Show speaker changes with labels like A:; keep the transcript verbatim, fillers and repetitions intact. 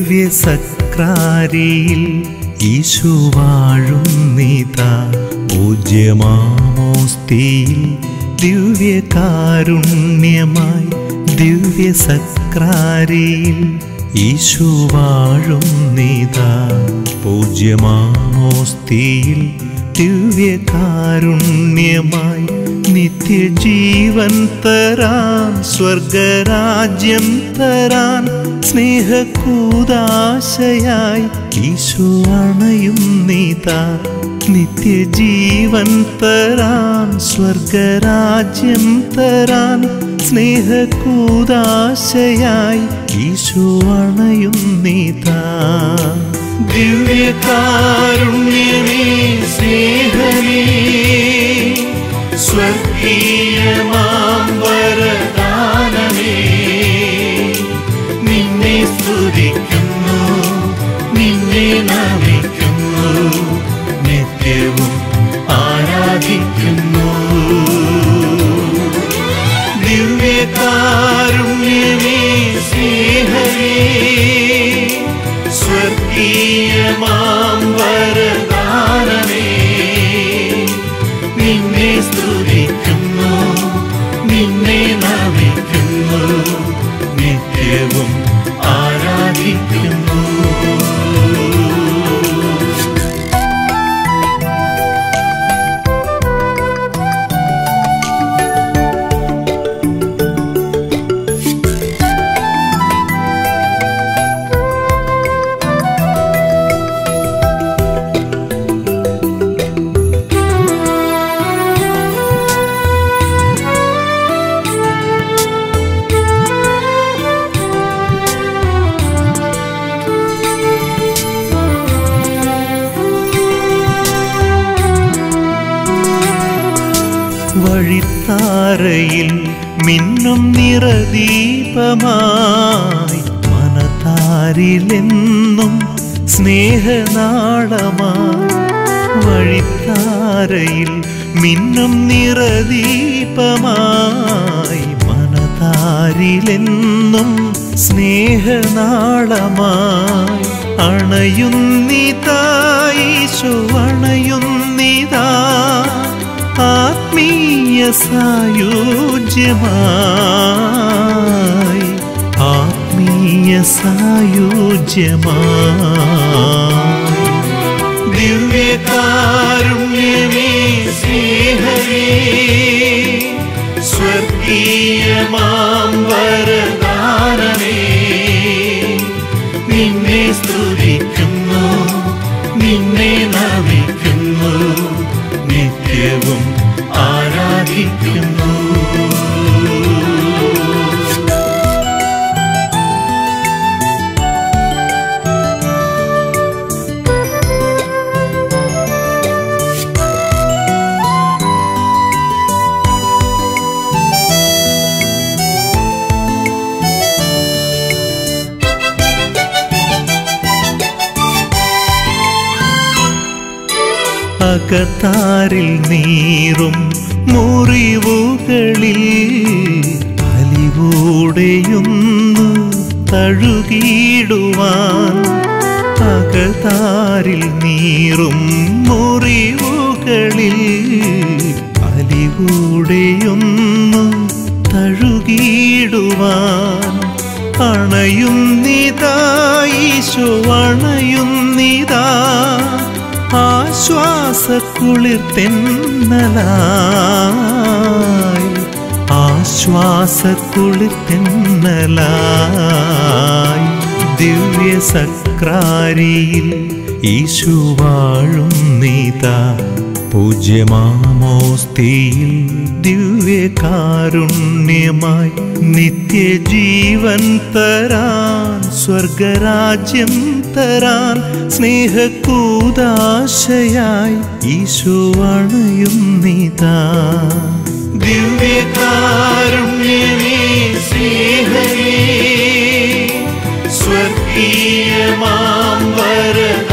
A: ദിവ്യ സക്രാരിയിൽ ഈശോ വാഴുന്നിതാ. പൂജ്യമാമോസ്തിയിൽ ദിവ്യകാരുണ്യമായി ദിവ്യ സക്രാരിയിൽ ഈശോ വാഴുന്നിതാ. പൂജ്യമാമോസ്തിയിൽ ദിവ്യകാരുണ്യമായി നിത്യജീവൻ തരാൻ സ്വർഗരാജ്യം തരാൻ സ്നേഹകൂദാശയായി ഈശോ അണയുന്നിതാ. നിത്യജീവൻ തരാൻ സ്വർഗരാജ്യം തരാൻ സ്നേഹകൂദാശയായി ഈശോ അണയുന്നിതാ. ദിവ്യകാരുണ്യമേ സ്നേഹമേ സ്വർഗീയമാം വരദാനമേ, നിന്നെ സ്തുതിക്കുന്നു, നിന്നെ നമിക്കുന്നു, നിത്യവും ആരാധിക്കുന്നു. ദിവ്യകാരുണ്യമേ സ്നേഹമേ സ്വർഗീയമാം വരദാനമേ, നിന്നെ സ്തുതിക്കുന്നു, നിന്നെ നമിക്കുന്നു, നിത്യവും ആരാധിക്കുന്നു. വഴിത്താരയിൽ മിന്നും നിറദീപമായി മനതാരിലെന്നും സ്നേഹനാളമായി. വഴിത്താരയിൽ മിന്നും നിറദീപമായി മനതാരിലെന്നും സ്നേഹനാളമായി. അണയുന്നിതാ ഈശോ അണയുന്നിതാ, ആത്മീയ സായുജ്യമായി ആത്മീയ സായുജ്യമായി. ദിവ്യകാരുണ്യമേ സ്നേഹമേ സ്വർഗീയമാം വരദാനമേ, നിന്നെ സ്തുതിക്കുന്നു, നിന്നെ നമിക്കുന്നു, നിത്യവും ആരാധിക്കുന്നു. അകത്താരിൽ നീറും മുറിവുകളിൽ അലിവോടെയൊന്നു തഴുകിടുവാൻ. അകത്താരിൽ നീറും മുറിവുകളിൽ അലിവോടെയൊന്നു തഴുകിടുവാൻ. അണയുന്നിതാ ഈശോ അണയുന്നിതാ, ആശ്വാസക്കുളിർതെന്നലായി ആശ്വാസക്കുളിർതെന്നലായി. ദിവ്യ സക്രാരിയിൽ ഈശോ വാഴുന്നിതാ. പൂജ്യമാമോസ്തിയിൽ ദിവ്യകാരുണ്യമായി നിത്യജീവൻ തരാൻ സ്വർഗരാജ്യം തരാൻ സ്നേഹകൂദാശയായി ഈശോ അണയുന്നിതാ. ദിവ്യകാരുണ്യമേ സ്നേഹമേ സ്വർഗീയമാം വരദാനമേ,